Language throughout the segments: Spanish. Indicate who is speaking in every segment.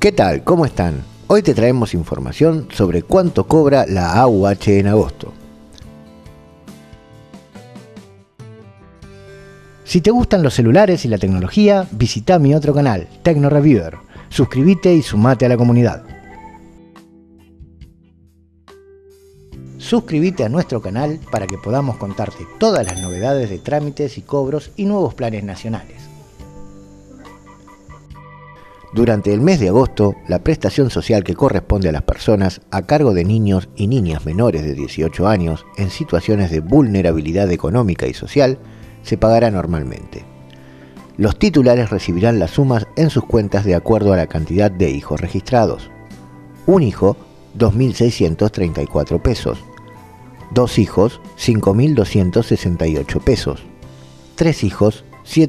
Speaker 1: ¿Qué tal? ¿Cómo están? Hoy te traemos información sobre cuánto cobra la AUH en agosto. Si te gustan los celulares y la tecnología, visita mi otro canal, Tecno Reviewer. Suscríbete y sumate a la comunidad. Suscríbete a nuestro canal para que podamos contarte todas las novedades de trámites y cobros y nuevos planes nacionales. Durante el mes de agosto, la prestación social que corresponde a las personas a cargo de niños y niñas menores de 18 años en situaciones de vulnerabilidad económica y social se pagará normalmente. Los titulares recibirán las sumas en sus cuentas de acuerdo a la cantidad de hijos registrados. Un hijo, 2.634 pesos. Dos hijos, 5.268 pesos. Tres hijos,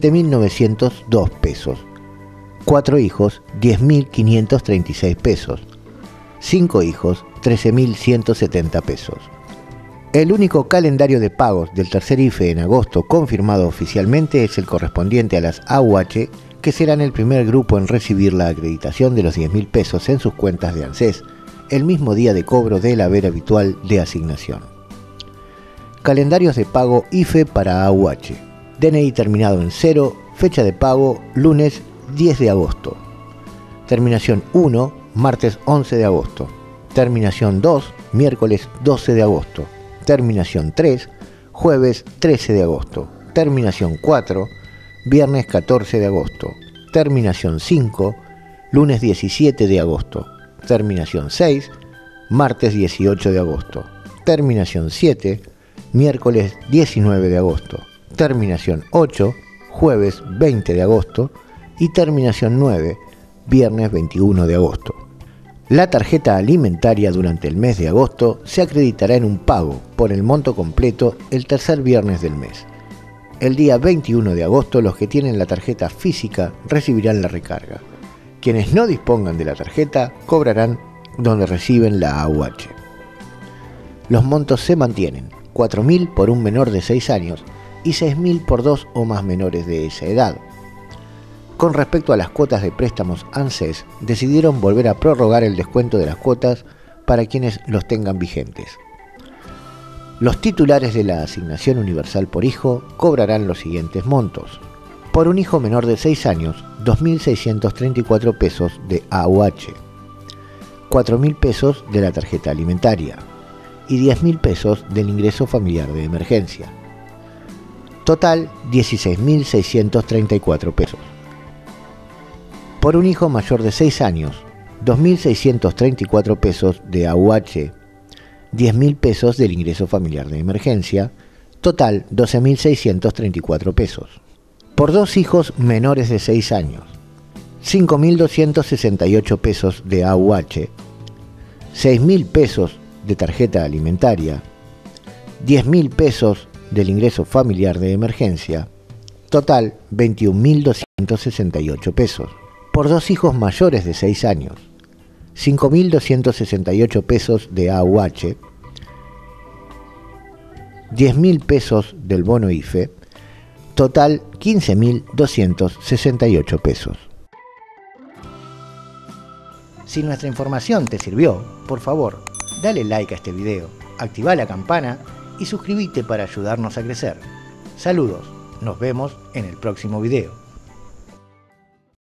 Speaker 1: 7.902 pesos. 4 hijos, 10.536 pesos. 5 hijos, 13.170 pesos. El único calendario de pagos del tercer IFE en agosto confirmado oficialmente es el correspondiente a las AUH, que serán el primer grupo en recibir la acreditación de los 10.000 pesos en sus cuentas de ANSES, el mismo día de cobro del haber habitual de asignación. Calendarios de pago IFE para AUH. DNI terminado en 0, fecha de pago lunes 10 de agosto. Terminación 1, martes 11 de agosto. Terminación 2, miércoles 12 de agosto. Terminación 3, jueves 13 de agosto. Terminación 4, viernes 14 de agosto. Terminación 5, lunes 17 de agosto. Terminación 6, martes 18 de agosto. Terminación 7, miércoles 19 de agosto. Terminación 8, jueves 20 de agosto. Y terminación 9, viernes 21 de agosto. La tarjeta alimentaria durante el mes de agosto se acreditará en un pago por el monto completo el tercer viernes del mes. El día 21 de agosto los que tienen la tarjeta física recibirán la recarga. Quienes no dispongan de la tarjeta cobrarán donde reciben la AUH. Los montos se mantienen: 4.000 por un menor de 6 años y 6.000 por 2 o más menores de esa edad. Con respecto a las cuotas de préstamos ANSES, decidieron volver a prorrogar el descuento de las cuotas para quienes los tengan vigentes. Los titulares de la asignación universal por hijo cobrarán los siguientes montos. Por un hijo menor de 6 años, 2.634 pesos de AUH, 4.000 pesos de la tarjeta alimentaria y 10.000 pesos del ingreso familiar de emergencia. Total, 16.634 pesos. Por un hijo mayor de 6 años, 2.634 pesos de AUH, 10.000 pesos del ingreso familiar de emergencia, total 12.634 pesos. Por dos hijos menores de 6 años, 5.268 pesos de AUH, 6.000 pesos de tarjeta alimentaria, 10.000 pesos del ingreso familiar de emergencia, total 21.268 pesos. Por dos hijos mayores de 6 años, 5.268 pesos de AUH, 10.000 pesos del bono IFE, total 15.268 pesos. Si nuestra información te sirvió, por favor, dale like a este video, activa la campana y suscríbete para ayudarnos a crecer. Saludos, nos vemos en el próximo video.